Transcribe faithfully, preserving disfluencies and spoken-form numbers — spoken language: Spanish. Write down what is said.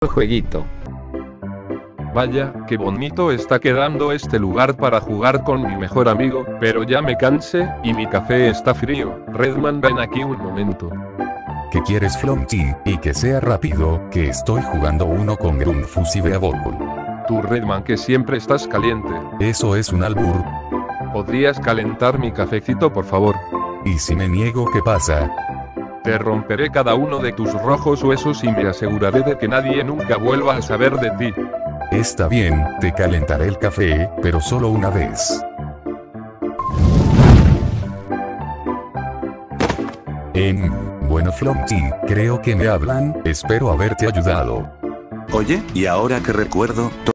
jueguito. Vaya, qué bonito está quedando este lugar para jugar con mi mejor amigo, pero ya me cansé, y mi café está frío. Redman, ven aquí un momento. ¿Qué quieres, Flonchi? Y que sea rápido, que estoy jugando uno con Grunfus y Beabol. Tú, Redman, que siempre estás caliente. Eso es un albur. ¿Podrías calentar mi cafecito, por favor? ¿Y si me niego, qué pasa? Te romperé cada uno de tus rojos huesos y me aseguraré de que nadie nunca vuelva a saber de ti. Está bien, te calentaré el café, pero solo una vez. Em, bueno, Flonchi, creo que me hablan, espero haberte ayudado. Oye, y ahora que recuerdo,